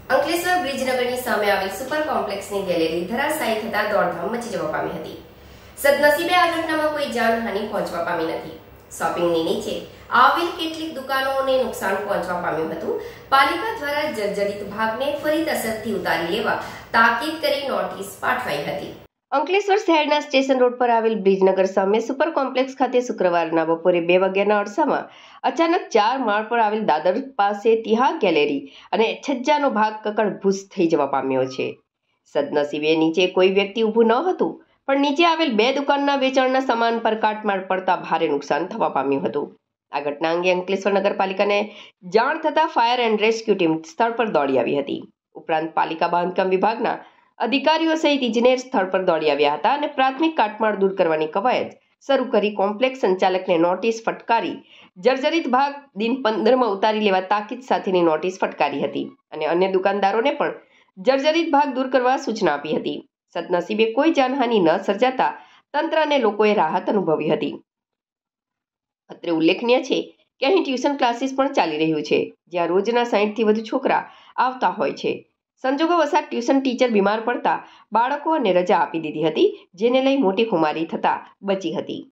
અંકલેશ્વર બ્રિજનગરની સામે આવેલ super કોમ્પ્લેક્સની gallery ધરાશાયી થતા દોડધામ મચી જવા પામી હતી. સદનસીબે આ ઘટનામાં કોઈ જાનહાનિ પહોંચવા પામી નથી. શોપિંગની નીચે આવેલ કેટલીક દુકાનોને નુકસાન પહોંચવા પામ્યું હતું. પાલિકા દ્વારા જર્જરિત ભાગને ફરી અસરથી ઉતારી લેવા તાકીદ કરી નોટિસ પાઠવાઈ હતી. અંકલેશ્વર શહેરના સ્ટેશન રોડ પર આવેલ બ્રિજનગર સામે સુપર કોમ્પ્લેક્સ ખાતે શુક્રવારના બપોરે 2 વાગ્યાના અરસામાં અચાનક 4 માળ પર આવેલ દાદર પાસે તિહાર ગેલેરી અને છજ્જાનો ભાગ કકડભૂસ થઈ જવા પામ્યો છે. સદનસીબે નીચે કોઈ વ્યક્તિ ઊભું ન હતું, પણ નીચે આવેલ 2 દુકાનના વેચાણના સામાન પર કાટમાળ પડતા ભારે નુકસાન થવા પામ્યું હતું. આ ઘટના અંગે અંકલેશ્વર નગરપાલિકાને જાણ થતાં ફાયર એન્ડ રેસ્ક્યુ ટીમ સ્થળ પર દોડી આવી હતી. ઉપરાંત પાલિકા બાંધકામ વિભાગના અધિકારીઓ સહિત ઇજનેર સ્થળ પર દોડી આવ્યા હતા અને પ્રાથમિક કાટમાળ દૂર કરવાની કવાયત શરૂ કરી કોમ્પ્લેક્સ સંચાલકને નોટિસ ફટકારી જર્જરિત ભાગ દિન 15માં ઉતારી લેવા તાકીદ સાથેની નોટિસ ફટકારી હતી અને અન્ય દુકાનદારોને પણ જર્જરિત ભાગ દૂર કરવા સૂચના આપી હતી. સદનસીબે કોઈ જાનહાનિ ન સર્જાતા તંત્ર અને લોકોએ રાહત અનુભવી હતી. અત્રે ઉલ્લેખનીય છે કે અહીં ટ્યુશન ક્લાસીસ પણ ચાલી રહ્યું છે, જ્યાં રોજના 60થી વધુ છોકરા આવતા હોય છે. સંજોગોવશાત ટ્યુશન ટીચર બીમાર પડતા બાળકોને રજા આપી દીધી હતી, જેને લઈ મોટી ખુમારી થતા બચી હતી.